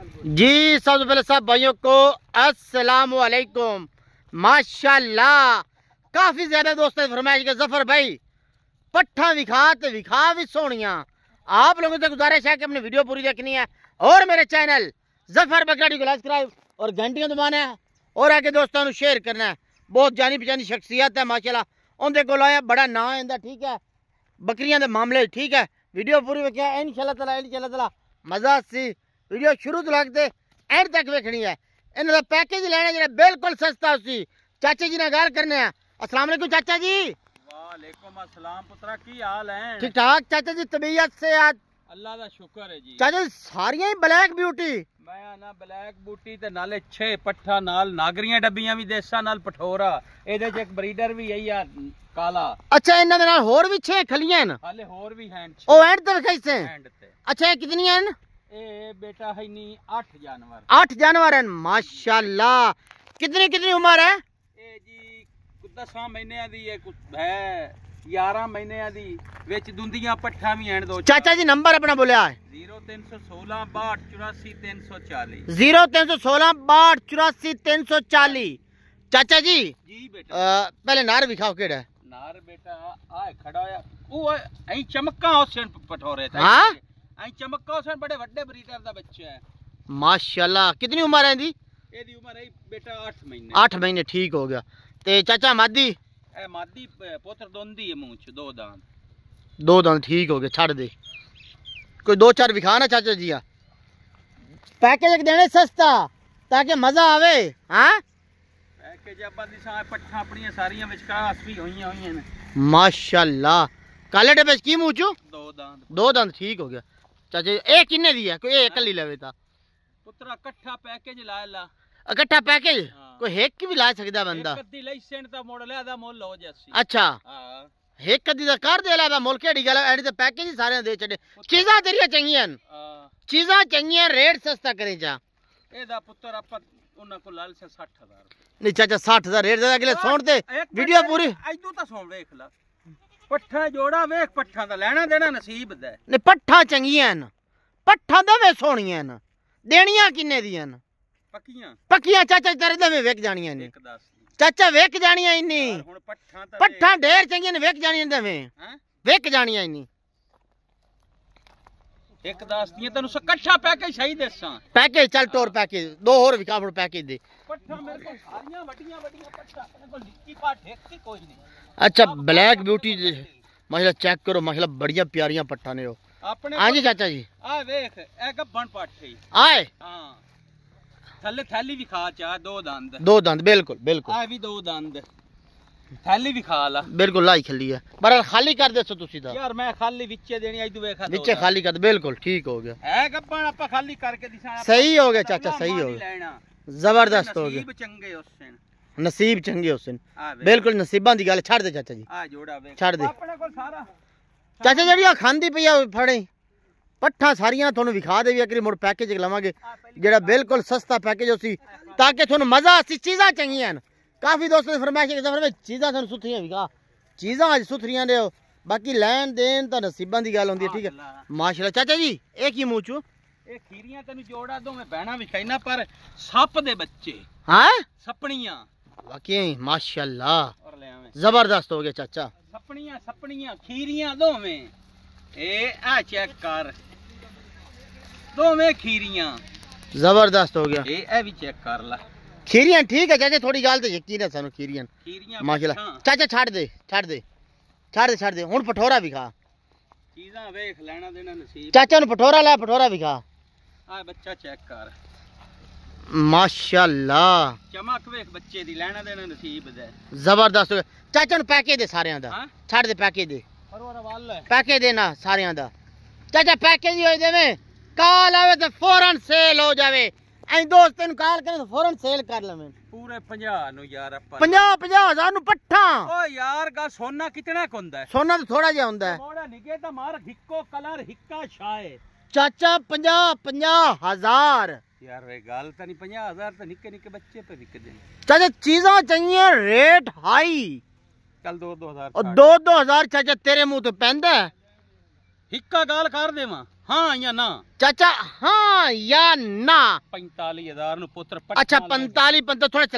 जी सबसे पहले सब भाइयों को अस्सलाम वालेकुम। माशाल्लाह काफी ज्यादा दोस्तों ने फरमाइश के जफर भाई पट्ठा विखा भी सोनिया। आप लोगों से गुजारिश है कि अपनी वीडियो पूरी देखनी है और मेरे चैनल जफर बकराड़ी को सब्सक्राइब और घंटियां दबाना है और आगे दोस्तों को शेयर करना है। बहुत जानी पहचानी शख्सियत है माशाल्लाह, उनके को आया बड़ा नाम है इनका, ठीक है, बकरियां के मामले, ठीक है। वीडियो पूरी वेख्या इंशाल्लाह ताला मजा सी वीडियो शुरू तो लगते एंड तक वेखनी है। इन्होंने पैकेज लेना जो बिल्कुल सस्ता सी। चाचा जी ने गल करने हैं। अस्सलाम वालेकुम चाचा जी। वालेकुम अस्सलाम पुत्रा, की हाल है? ठीक ठाक चाचा जी, तबीयत से आज अल्लाह दा शुक्र है जी। चाचा जी सारियां ही ब्लैक ब्यूटी, मैं ना ब्लैक बूटी ते नाले 6 पट्ठा नाल नागरियां डब्बियां भी देसा नाल पठोरा, एदे च एक ब्रीडर भी है यार काला। अच्छा इन्हां दे नाल होर भी 6 खलियां न, हाले होर भी हैं ओ एंड ते कैसे? एंड ते अच्छा कितनी हैं? ए बेटा है नी 8 जानवर। 8 जानवर हैं माशाल्लाह। कितनी कितनी उम्र है? ए जी 10 महीने दी है, कुछ है 11 महीने दी, विच दुंदियां पट्ठा भी हैं दो। चाचा जी नंबर अपना बोलिया है 0316 62 84 340। 0316 62 84 340। चाचा जी जी बेटा पहले नार विखाओ केड़ा है? नार बेटा आ खड़ा है वो ऐ चमक्का ओसन पठोरे था। हां ऐ चमक्का ओसन बड़े बड़े ब्रीडर दा बच्चा है माशाल्लाह। कितनी उम्र है इनकी? एदी उम्र है बेटा 8 महीने। 8 महीने, ठीक हो गया। ते चाचा मादी? ए मादी पुत्र दोंदी है मुंह च, 2 दांत। 2 दांत, ठीक हो गया, छड़ दे। कोई 2-4 विखा ना चाचा जी। पैकेज एक देने सस्ता ताकि मजा आवे। हां पैकेज अब दिसा पट्ठा अपनी सारियां विचकार भी होईयां ने माशाल्लाह। काले डब्बे की मुंह चो 2 दांत। 2 दांत, ठीक हो गया। चाचा ए किन्ने दी है? कोई एक कली लेवे ता पुत्रा इकट्ठा पैकेज ला ला। इकट्ठा पैकेज कोई एक भी ला सकदा बंदा? एक दी लाइसेंस दा मॉडल है, दा मोल हो जासी। अच्छा हां एक कदी दा कर दे ला मोल केड़ी गल एडी ते पैकेज ही सारे दे छड़े। चीज़ां तेरियां चंगियां न, चीज़ां चंगियां, रेट सस्ता करे जा। एदा पुत्र आप उन्हां को लाल से 60,000। नहीं चाचा 60,000 रेट दे अगले सुन ते वीडियो पूरी ऐदू ता सुन वेख ला। पट्ठा जोड़ा वेख, पट्ठा दा लेना देना नसीब दा। नहीं पट्ठा चंगियां न, पट्ठा दवे सोहणियां न, देनियां किन्ने दियां न? पक्कियां पक्कियां चाचा तेरे दवे वेख जानियां ने। 110 चाचा वेख जानियां इन्नी हुन पट्ठा ता पट्ठा ढेर चंगियां ने, वेख जानियां दवे वेख जानियां इन्नी। 110 दी तैनू इकट्ठा पैकेज सही देसां। पैकेज चल टोर पैकेज 2 और विखा फड़ पैकेज दे। पट्ठा मेरे को सारियां वड्डियां पट्ठा, अपने को लिक्की पा ठेक की कोई नहीं। अच्छा ब्लैक ब्यूटी माशाल्लाह चेक करो, माशाल्लाह बढ़िया प्यारियां पट्ठा ने। अपने हां जी चाचा जी आ वेख ए गब्बन पट्ठे आए। हां थल्ले थैली भी खा चा 2 दंद। 2 दंद बिल्कुल बिल्कुल। आ भी 2 दंद, थैली भी खा ला बिल्कुल लाई खली है। पर खाली कर देसो तुसी दा यार, मैं खाली विच्चे देनी आई तू वेखा नीचे खाली कर दे। बिल्कुल ठीक हो गया है गब्बन, आपा खाली करके दिसाया। सही हो गया चाचा, सही हो गया, जबरदस्त हो गया। नसीब चंगे उससे, नसीब चंगे हुसैन, बिल्कुल नसीबां दी गल छड़ दे चाचा जी। आ जोड़ा वेख छड़ दे अपने को सारा चाचा जड़ियां खांदी पई आ फड़े पट्ठा सारियां थोनू विखा देवी। अगली मुड़ पैकेज लवांगे जेड़ा बिल्कुल सस्ता पैकेज होसी ताकि थोनू मजा आसी। चीज़ां चंगियां न, काफी दोस्तों ने फरमाइश की सफर में चीज़ां थोनू सुथरियां विखा, चीज़ां अज सुथरियां दे बाकी लैन देन तां नसीबां दी गल होंदी है, ठीक है माशाल्लाह। चाचा जी ए की मुंह चो ए खीरियां तैनू जोड़ा दो मैं बहना विखाइना, पर सप दे बच्चे। हां सपनियां वाकई माशाल्लाह और ले आवे जबरदस्त हो गया चाचा। सपनियां सपनियां खीरियां दोवें ए आ चेक कर, दोवें खीरियां जबरदस्त हो गया। ए भी चेक कर ला। खीरियां ठीक है चाचा, थोड़ी गल ते यकीन है सानू खीरियां माशाल्लाह। चाचा छड़ दे छड़ दे छड़ दे छड़ दे हुन पठोरा विखा। चीज़ां वेख लेना देना नसीब। चाचा नु पठोरा ला, पठोरा विखा। आ बच्चा चेक कर माशाल्लाह, चमक वेख बच्चे दी, लेना देना नसीब दे। जबरदस्त हो गया। चाचा नु पैकेज दे सारियां दा। छड़ दे पैकेज दे, पैकेज देना सारियां दा। चाचा पैकेज ही हो देवे, कॉल आवे तो फौरन सेल हो जावे। ऐ दोस्त नु कॉल करे तो फौरन सेल कर लवे। पूरे 50 नु यार अपन 50,000 नु पट्ठा। ओ यार गा सोना कितना हुंदा है? सोना तो थोड़ा जिहा हुंदा है। मोड़ा निगे ता मार हिक्को कलर हिक्का छाए। चाचा 50,000 यार वे गल तो नहीं 50,000 तो निक्के निक्के बच्चे पे बिक दे। चाचा चीज़ां चाहिए रेट हाई। चल 2-2 हजार और 2-2 हजार चाचा तेरे मुंह तो पैंदा है। हिक्का गाल कर देवा। हाँ या ना चाचा हाँ या ना 45,000 नु पुत्र अच्छा 45 थोड़े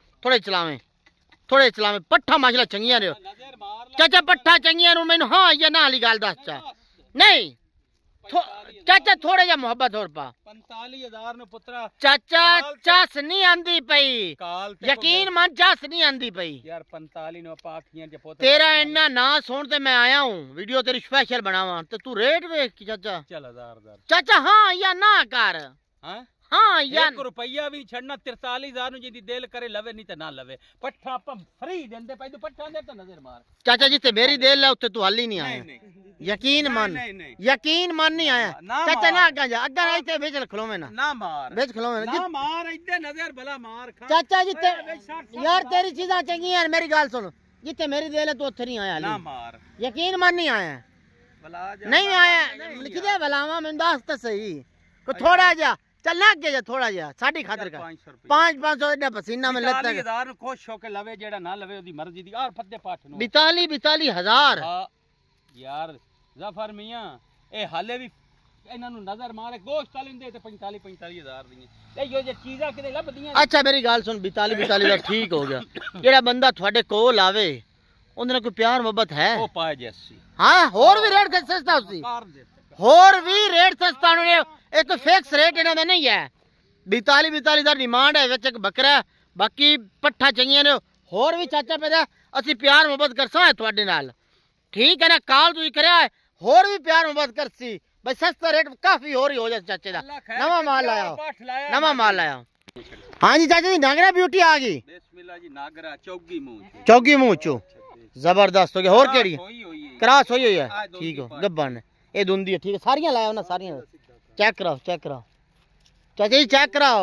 चलावे पट्ठा माशाल्लाह चंगियां ने चाचा पट्ठा चंगियां नु मैनू हाँ या ना वाली गल दस चा नहीं चाचा थोड़ा जा मोहब्बत और पा 45,000 नु पुत्रा चाचा चस नहीं आंदी पई यकीन मन चस नहीं आंदी पई यार 45 नु पाखियां जे पुत्र तेरा इन्ना ना सुन ते मैं आया हूं वीडियो तेरी स्पेशल बनावा ते तू रेट देख चाचा चल 1000 चाचा हाँ या ना कर हां हाँ या 1 रुपया भी छड़ना 43,000 नु जिंदी दिल करे लवे नहीं ते ना लवे पट्ठा अपन फ्री देंदे पई तू पट्ठा दे तो नजर मार चाचा जिथे मेरी दिल है उत्ते तू हल ही नहीं आया यकीन मन नहीं आया चाचा ना अग्गा इथे बेच खलोवे ना मार बेच खलोवे ना मार इधर नजर भला मार खा चाचा जिथे यार तेरी चीज़ां चंगियां हैं मेरी गल सुन जिथे मेरी दिल है तू उत्थे नहीं आया ना मार यकीन मन नहीं आया नहीं आया किदे बलावा मैं दस तो सही को थोड़ा जा चल ना आगे जा थोड़ा जा साडी खातिर का 500 एडा पसीना में लगता है 40,000 खुश होके लवे जेड़ा ना लवे ओदी मर्जी दी और फद्दे पाठ नु 42,000 यार जफर मियां ए हाले भी इन्हां नु नजर मारे गोश्त लेंदे ते 45,000 दी ए यो जे चीज़ां किते लभदियां अच्छा मेरी गल सुन 42,000 ठीक हो गया जेड़ा बंदा ਤੁਹਾਡੇ ਕੋਲ आवे ਉਹਦੇ ਨਾਲ ਕੋਈ ਪਿਆਰ ਮੁਹੱਬਤ ਹੈ ਉਹ ਪਾਏ ਜੈਸੀ ਹਾਂ ਹੋਰ ਵੀ ਰੇਟ ਸਸਤਾ ਸੀ ਹੋਰ ਵੀ ਰੇਟ ਸਸਤਾ ਨੇ एक फिक्स रेट इन्हों नहीं है 42,000 डिमांड है विच एक बकरा बाकी पट्ठा चाहिए ने होर भी चाचा पे असी प्यार मुहब्बत करसा है तुहाडे नाल ठीक है ना काल तुसी करया है होर भी प्यार मुहब्बत करसी भाई सस्ता रेट काफी होर ही हो जाए चाचे दा नवा माल लाया हां जी चाचा जी नागरा ब्यूटी आ गई बिस्मिल्लाह जी नागरा चौगी मुंह चो जबरदस्त हो गया होर केड़ी क्रॉस होई है ठीक हो गब्बन ए दुंदी है ठीक है सारियां लाया ना सारियां चेक कराओ चाचा जी चेक कराओ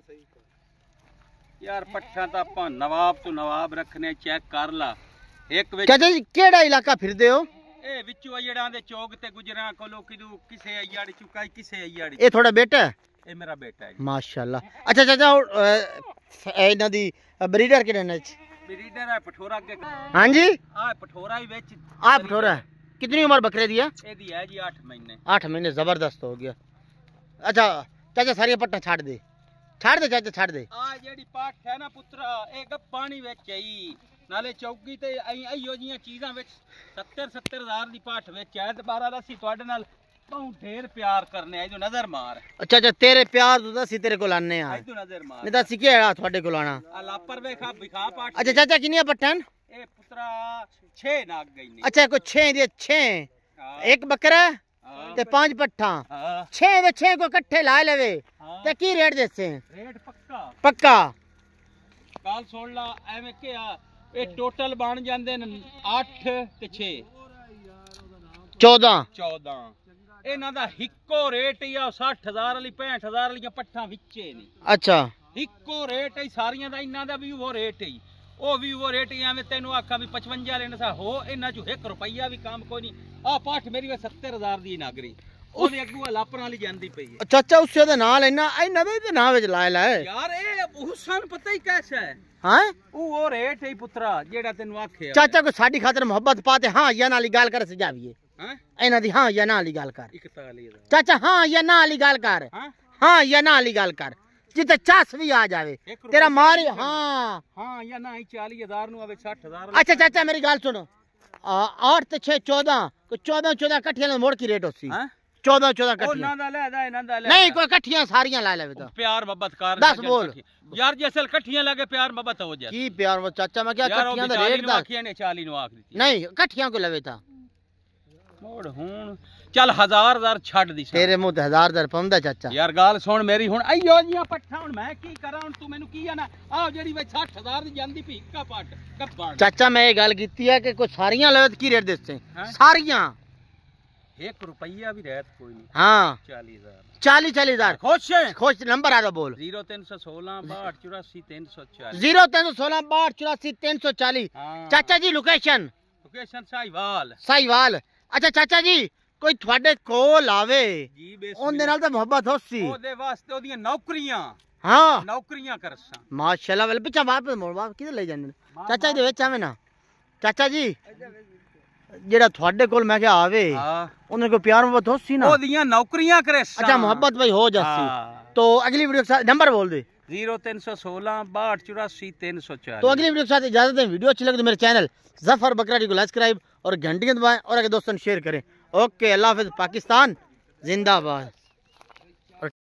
यार पट्ठा तो आप नवाब तो नवाब रखने चेक कर ला एक चाचा जी केड़ा इलाका फिरदे हो ए विचू अयड़ा दे चौक ते गुजरा कोलो किदू किसे अयड़ चुकाई किसे अयड़ ए थोड़ा बेटा है ए मेरा बेटा है माशाल्लाह अच्छा चाचा इना दी ब्रीडर किने ने ब्रीडर है पठोरा के हां जी आ पठोरा ही बेच आ पठोरा कितनी उम्र बकरे दी है एदी है जी 8 महीने 8 महीने जबरदस्त हो गया अच्छा चाचा सारी पट्टा छाड़ दे चाचा छाड़ दे आ जेडी पाठ है ना पुत्रा ए गप पानी विच आई नाले चौकी ते आईयो जियां चीज़ां विच 70,000 दी पाठ विच है ते 12 ਅਸੀਂ ਤੁਹਾਡੇ ਨਾਲ बहुत ढेर प्यार करने आई तो नजर मार अच्छा तेरे प्यार तो दसी तेरे को लाने आ तो नजर मार नहीं तो सिके ਤੁਹਾਡੇ ਕੋਲ ਆਣਾ लापर वेखा बिखा पाठ अच्छा चाचा किनिया पट्टन ए पुत्रा 6 नाग गई ने अच्छा को 6 दे 6 एक बकरा ते 5 पट्ठा 6 वे 6 को इकट्ठे ला लेवे ते की रेट देसे रेट पक्का काल सुन ला एवें के ए टोटल बन जांदे ने 8 ते 6 14 ਇਹਨਾਂ ਦਾ ਇੱਕੋ ਰੇਟ ਹੀ ਆ 60,000 ਵਾਲੀ 65,000 ਵਾਲੀਆਂ ਪੱਠਾਂ ਵਿੱਚੇ ਨੇ ਅੱਛਾ ਇੱਕੋ ਰੇਟ ਹੀ ਸਾਰੀਆਂ ਦਾ ਇਹਨਾਂ ਦਾ ਵੀ ਉਹ ਰੇਟ ਹੀ ਉਹ ਵੀ ਉਹ ਰੇਟ ਹੀ ਐਵੇਂ ਤੈਨੂੰ ਆਖਾਂ ਵੀ 55 ਲੈਣਾ ਸਾ ਹੋ ਇਹਨਾਂ ਚੋਂ 1 ਰੁਪਈਆ ਵੀ ਕੰਮ ਕੋਈ ਨਹੀਂ ਆ ਪਾਠ ਮੇਰੀ ਵੇ 70,000 ਦੀ ਨਾਗਰੀ ਉਹਦੇ ਅੱਗੂ ਲਾਪਰਾਂ ਵਾਲੀ ਜਾਂਦੀ ਪਈ ਹੈ ਚਾਚਾ ਉਸੇ ਦੇ ਨਾਲ ਇਹਨਾਂ ਦੇ ਨਾਂ ਵਿੱਚ ਲਾਇਆ ਯਾਰ ਇਹ ਹੁਸਨ ਪਤਾ ਹੀ ਕੈਸਾ ਹੈ ਹਾਂ ਉਹ ਰੇਟ ਹੀ ਪੁੱਤਰਾ ਜਿਹੜਾ ਤੈਨੂੰ ਆਖਿਆ ਚਾਚਾ ਕੋ ਸਾਡੀ ਖਾਤਰ ਮੁਹੱਬਤ ਪਾਤੇ ਹਾਂ ਜਾਂ ਨਾਲ ਗੱਲ ਕਰ ਸਜਾਵੀਏ ਇਹਨਾਂ ਦੀ ਹਾਂ ਜਾਂ ਨਾ ਵਾਲੀ ਗੱਲ ਕਰ 41 ਚਾਚਾ ਹਾਂ ਜਾਂ ਨਾ ਵਾਲੀ ਗੱਲ ਕਰ ਹਾਂ ਜਾਂ ਨਾ ਵਾਲੀ ਗੱਲ ਕਰ ਜਿੱਤੇ ਚੱਸ ਵੀ ਆ ਜਾਵੇ ਤੇਰਾ ਮਾਰ ਹਾਂ ਹਾਂ ਜਾਂ ਨਾ 40,000 ਨੂੰ ਆਵੇ 60,000 ਅੱਛਾ ਚਾਚਾ ਮੇਰੀ ਗੱਲ ਸੁਣ 8 ਤੇ 6 14 ਕੋ 14 ਇਕੱਠੀਆਂ ਦਾ ਮੋੜ ਕੀ ਰੇਟ ਹੋਸੀ 14 ਇਕੱਠੀਆਂ ਉਹਨਾਂ ਦਾ ਲੈਦਾ ਇਹਨਾਂ ਦਾ ਲੈ ਨਹੀਂ ਕੋਈ ਇਕੱਠੀਆਂ ਸਾਰੀਆਂ ਲੈ ਲੈਵੇ ਤਾਂ ਪਿਆਰ ਮੁਹੱਬਤ ਕਰ ਦੱਸ ਬੋਲ यार जे असल कट्ठियां लगे प्यार मोहब्बत हो जाए की प्यार वो चाचा मैं क्या कट्ठियां दा रेट दा आखियां ने 40 नु आख दी नहीं कट्ठियां को लवे था मोड़ हुन चल 1000 छड़ दी तेरे मुंह ते 1000 पौंदा चाचा यार गाल सुन मेरी हुन आइयो जियां पट्ठा हुन मैं की करा हुन तू मेनू की आना आ जेडी वे 60,000 दी जांदी भी इक्का पट कब्बान चाचा मैं ये गल कीती है कि कोई सारियां लवे तो की रेट देसे सारियां 1 रुपया भी रहत कोई नहीं हां 40,000 खुश नंबर आ बोल 0316 62 84 340 0316 62 84 340 चाचा जी लोकेशन साहिवाल अच्छा चाचा जी कोई ਤੁਹਾਡੇ ਕੋਲ ਆਵੇ ਜੀ ਉਹਦੇ ਨਾਲ ਤਾਂ ਮੁਹੱਬਤ ਹੋਸੀ ਉਹਦੇ ਵਾਸਤੇ ਉਹਦੀਆਂ ਨੌਕਰੀਆਂ ਹਾਂ ਨੌਕਰੀਆਂ ਕਰਸਾਂ ਮਾਸ਼ਾਅੱਲਾ ਵੇ ਪਿੱਛਾ ਵਾਪਸ ਮੋੜ ਵਾਪ ਕਿਧਰ ਲੈ ਜਾਂਦੇ ਚਾਚਾ ਜੀ ਵਿੱਚ ਆਵੇਂ ਨਾ ਚਾਚਾ ਜੀ जेड़ा थोड़े कोल मैं क्या आवे हाँ उन्हें को प्यार मोहब्बत हो सी ना ओदियां नौकरियां करे अच्छा मोहब्बत भाई हो जासी हाँ। तो अगली वीडियो के साथ नंबर बोल दे 0316 62 84 304। तो अगली वीडियो के साथ इजाजत है। वीडियो अच्छी लगे तो मेरे चैनल जफर बकराड़ी को सब्सक्राइब और घंटी दबाएं और आगे दोस्तों शेयर करें। ओके अल्लाह हाफिज। पाकिस्तान जिंदाबाद।